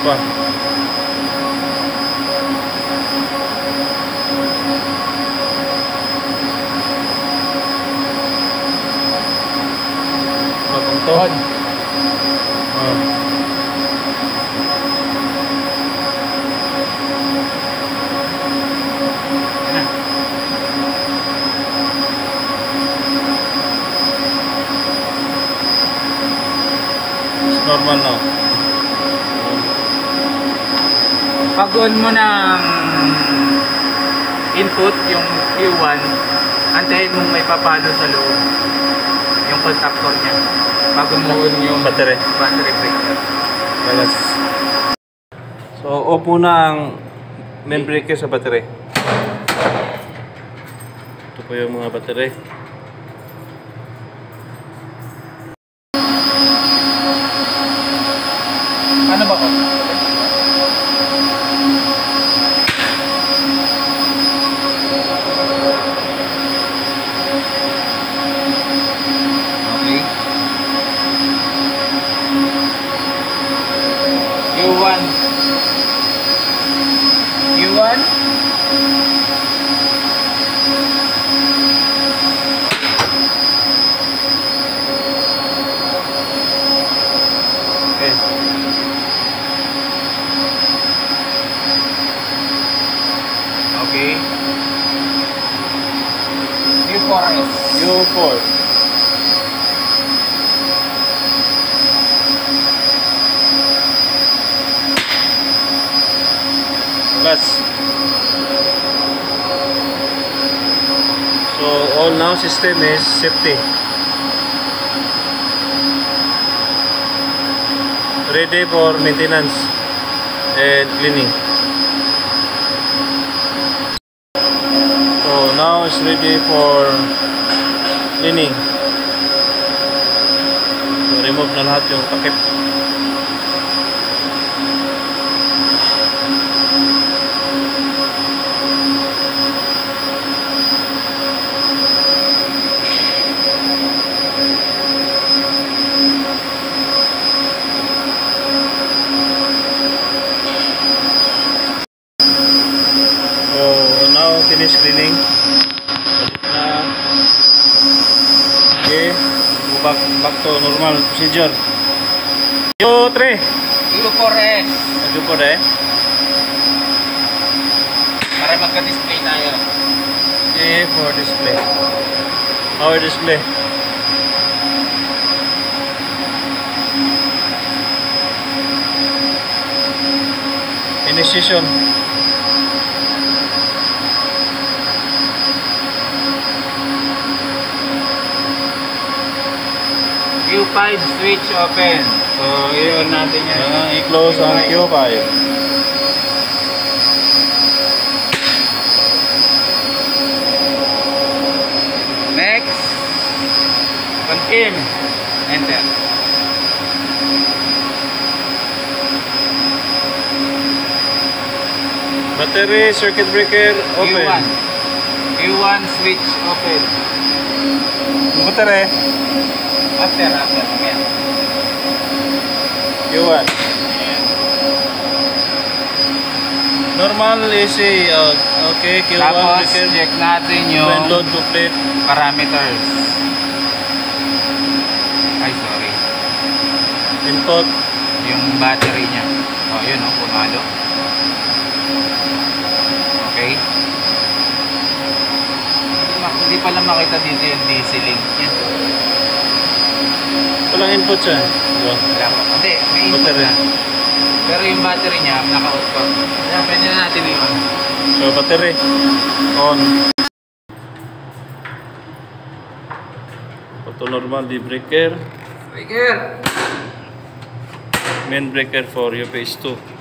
pa. Mapungtod. Normal now. Pag-on mo ng input, yung Q1, antayin mong may papalo sa loob yung contactor niya bago mo on yung battery breaker. Balas. So off muna ang main breaker sa battery. Ito po yung mga battery. Ano ba ko? Okay. U1. U1. Okay. Okay. U4S. U4. Plus. So all now system is safety. Ready for maintenance and cleaning. So now it's ready for cleaning. So remove na lahat yung takip. Now finish cleaning. Okay, go back to normal procedure. U3. U4S. U4 Para magka-display tayo. Okay, for display. Power display. Initiation. Q5 switch open. So, i-on natin yan. I-close ang Q5. Next. Confirm. Enter. Battery circuit breaker open. Q1. Q1 switch open. Battery. After. Ayan. Q1. Normal AC. Okay, Q1 Tapos, breaker. check natin yung Load complete. parameters. Ay, sorry. Input. Yung battery niya. O, yun o, pumalo. Okay. Hindi pala makita dito yung DC link niya. Walang input siya. Diba? Wala po. Hindi, may input Battery. na. Pero yung battery niya, naka-out pa. Kaya pwede na natin i-on. So battery on. Auto normal di breaker. Breaker! Main breaker for UPS 2.